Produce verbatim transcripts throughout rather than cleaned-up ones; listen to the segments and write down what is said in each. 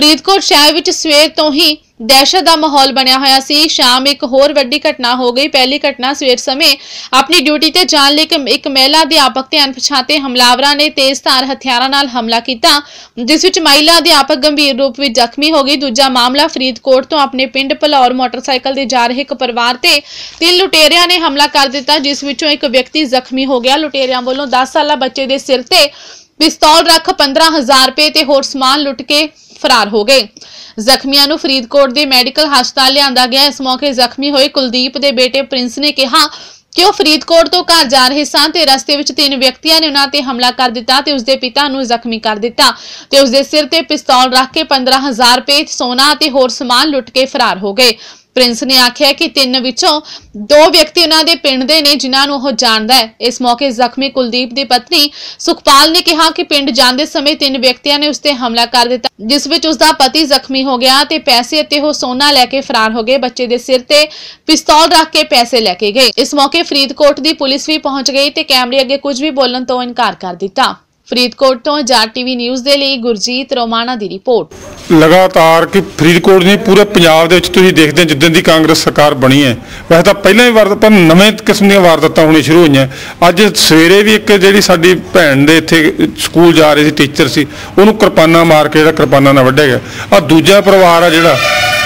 फरीदकोट शहर विच सवेर तो ही दहशत का माहौल बनया होया सी। शाम एक होर वड्डी घटना हो गई। पहली घटना सवेर समय अपनी ड्यूटी ते जाण लई एक महिला अध्यापक ते अणपछाते हमलावरां ने तेज धार हथियारां नाल हमला कीता, जिस विच महिला अध्यापक गंभीर रूप विच जख्मी हो गई। दूजा मामला फरीदकोट तो अपने पिंड भलौर मोटरसाइकिल ते जा रहे एक परिवार ते तीन लुटेरियां ने हमला कर दिता, जिस विचों एक व्यक्ति जख्मी हो गया। लुटेरियां वालों दस साला बच्चे दे सिर ते पिस्तौल रख पंद्रह हजार रुपए ते होर समान लुट के फरार हो गए। जख्मियां नूं फरीदकोट दे मैडिकल हस्पताल लिआंदा गया। इस मौके जख्मी होए कुलदीप दे बेटे प्रिंस ने कहा कि वह फरीदकोट तो घर जा रहे सन ते रस्ते विच तीन व्यक्तियों ने उन्हां ते हमला कर दिता ते उसदे पिता नूं जख्मी कर दिता ते उसदे सिर ते पिस्तौल रख के पंद्रह हजार रुपए सोना ते होर समान लुट के फरार हो गए। प्रिंस ने आख्या कि तीन विचों दो व्यक्ति उन्हां दे पिंड दे ने जिन्हां नूं ओह जाणदा है। इस मौके जख्मी कुलदीप दी पत्नी सुखपाल ने कहा कि पिंड जांदे समय तीन व्यक्तियों ने उसते हमला कर दिता, जिस विच उसदा पति जख्मी हो गया ते पैसे ते ओह सोना लैके फरार हो गए। बच्चे दे सिर ते पिस्तौल रख के पैसे लैके गए। इस मौके फरीदकोट दी पुलिस भी पहुंच गई ते कैमरे अगे कुछ भी बोलण तो इनकार कर दिता। फरीदकोट तो जाट टीवी न्यूज़ दे लई गुरजीत रोमाना दी रिपोर्ट। लगातार कि फरीदकोट नहीं पूरे पंजाब दे विच तुसीं देखदे जिद्दां दी कांग्रेस सरकार बनी है, वैसे तो पहले भी वारदात पर नਵੇਂ किस्म दी वारदातां होनी शुरू होईयां। अज सवेरे भी एक जिहड़ी साडी भैन दे इत्थे स्कूल जा रही सी, टीचर सी, उहनूं किरपाना मार के जिहड़ा किरपाना नाल वड्ढिया गया। आ दूजा परिवार आ जिहड़ा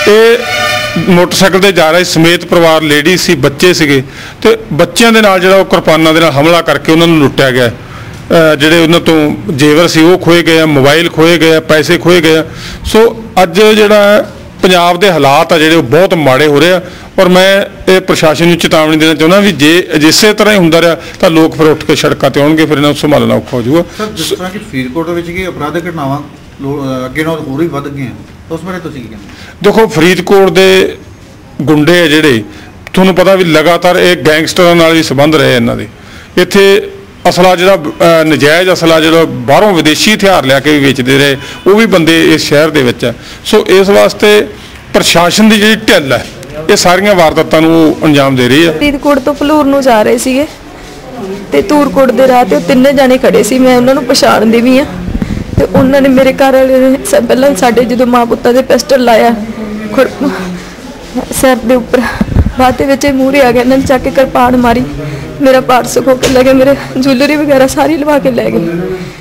ਇਹ मोटरसाइकिल ते जा रहा समेत परिवार लेडी सी, बच्चे सीगे ते बच्चों के नाल जिहड़ा किरपाना दे नाल हमला करके उन्हां नूं लुट्टिया गया। ਜਿਹੜੇ ਉਹਨਾਂ ਤੋਂ ਜੇਵਰ ਸੀ ਉਹ ਖੋਏ ਗਏ, मोबाइल खोए गए, पैसे खोए गए। सो अज ਜਿਹੜਾ पंजाब के हालात आ ਜਿਹੜੇ ਉਹ बहुत माड़े हो रहे हैं और मैं ये प्रशासन ਨੂੰ चेतावनी देना चाਹੁੰਦਾ भी जे इसे तरह ही ਹੁੰਦਾ ਰਿਹਾ ਤਾਂ ਲੋਕ ਫਿਰ ਉੱਠ ਕੇ ਸੜਕਾਂ ਤੇ ਆਉਣਗੇ, ਫਿਰ ਇਹਨਾਂ ਨੂੰ ਸੰਭਾਲਣਾ ਔਖਾ ਹੋ ਜਾਊਗਾ। ਸਰ, ਜਿਸ ਤਰ੍ਹਾਂ ਕਿ ਫਰੀਦਕੋਟ ਦੇ ਵਿੱਚ ਕੀ ਅਪਰਾਧਿਕ ਘਟਨਾਵਾਂ ਅੱਗੇ ਨਾਲ ਹੋਰ ਵੀ ਵੱਧ ਗਈਆਂ, ਉਸ ਬਾਰੇ ਤੁਸੀਂ ਕੀ ਕਹਿੰਦੇ? ਦੇਖੋ ਫਰੀਦਕੋਟ ਦੇ ਗੁੰਡੇ ਆ ਜਿਹੜੇ, ਤੁਹਾਨੂੰ ਪਤਾ ਵੀ ਲਗਾਤਾਰ ਇਹ ਗੈਂਗਸਟਰਾਂ ਨਾਲ ਵੀ ਸੰਬੰਧ ਰਹੇ ਇਹਨਾਂ ਦੇ। ਇੱਥੇ असला जो नजायज़ असला जो बाहरों विदेशी हथियार लिया के भी बेचते रहे, वो भी बंदे इस शहर के विच है। सो इस वास्ते प्रशासन की जी ढिल है, ये सारिया वारदातों को अंजाम दे रही है। फरीदकोट तो भलूर नूं जा रहे थे ते धूरकोट के राह ते तीन जने खड़े सी, मैं उन्होंने पछाणदी भी हाँ। तो उन्होंने मेरे घर वाले ने पहले साडे जो माँ पुत्तां दे पिस्टल लाया सिर के उपर, बाद मूहरे आ गए, इन्होंने चक के किरपान मारी, मेरा पार्स खो के ले गए, मेरे ज्वेलरी वगैरह सारी लवा के ले गए।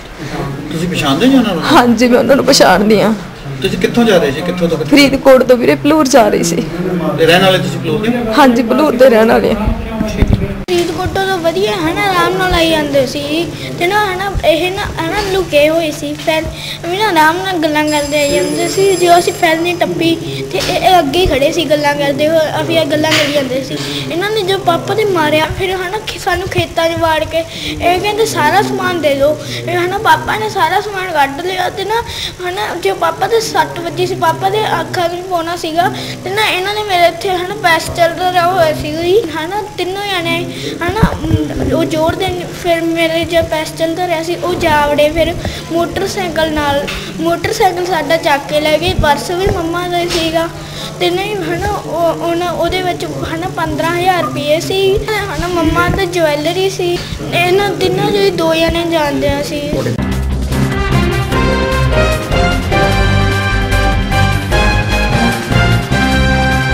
हाँ जी, मैं उन्होंने पछाणदी हाँ। कित्थों जा रहे थे? कित्थों तक? फरीदकोट तो वीरे भलूर जा रही सी। रहने वाले तुसीं भलूर दे? हाँ जी, भलूर दे रहने वाले। फरीदकोट तो वधिया है ना, आराम नाल आई जांदे सी ते ना है ना ਇਹ ਨਾ ਹੈ ਨਾ ਲੁਕੇ ਹੋਏ ਸੀ, ਫਿਰ ਵੀ ਨਾ ਆਰਾਮ ਨਾਲ ਗੱਲਾਂ ਕਰਦੇ ਆ ਜਾਂਦੇ ਸੀ। ਜੋ ਅਸੀਂ ਫੈਲ ਨਹੀਂ ਟੱਪੀ ਤੇ ਇਹ ਅੱਗੇ ਹੀ ਖੜੇ ਸੀ ਗੱਲਾਂ ਕਰਦੇ ਹੋਏ, ਅਸੀਂ ਇਹ ਗੱਲਾਂ ਕਰੀ ਜਾਂਦੇ ਸੀ। ਇਹਨਾਂ ਨੇ ਜੋ ਪਾਪਾ ਦੇ ਮਾਰਿਆ, ਫਿਰ ਹੈ ਨਾ ਸਾਨੂੰ ਖੇਤਾਂ 'ਚ ਵਾੜ ਕੇ ਇਹ ਕਹਿੰਦੇ ਸਾਰਾ ਸਮਾਨ ਦੇ ਦਿਓ। ਇਹ ਹੈ ਨਾ ਪਾਪਾ ਨੇ ਸਾਰਾ ਸਮਾਨ ਕੱਢ ਲਿਆ ਤੇ ਨਾ ਹੈ ਨਾ ਜੋ ਪਾਪਾ ਦੇ ਸੱਟ ਵੱਜੀ ਸੀ, ਪਾਪਾ ਦੇ ਅੱਖਾਂ 'ਚ ਪਾਉਣਾ ਸੀਗਾ ਤੇ ਨਾ ਇਹਨਾਂ ਨੇ ਮੇਰੇ ਇੱਥੇ ਹੈ ਨਾ ਪੈਸ ਚੱਲਦਾ ਹੋਇਆ ਸੀ ਹੈ ਨਾ, ਤਿੰਨੋਂ ਜਾਣੇ है ना वो जोर दे, फिर मेरे जो पैस चलता रहा सी वो जा वड़े, फिर मोटरसाइकिल नाल मोटरसाइकिल साडा चक के ले गए, पर्स भी मम्मा का सीगा ते नहीं है ना उन्हें ਉਹਦੇ ਵਿੱਚ है ना पंद्रह हज़ार रुपये सी है ना, मम्मा तो ज्वैलरी सी। इन्होंने तीनों जो दो जने जानते सी।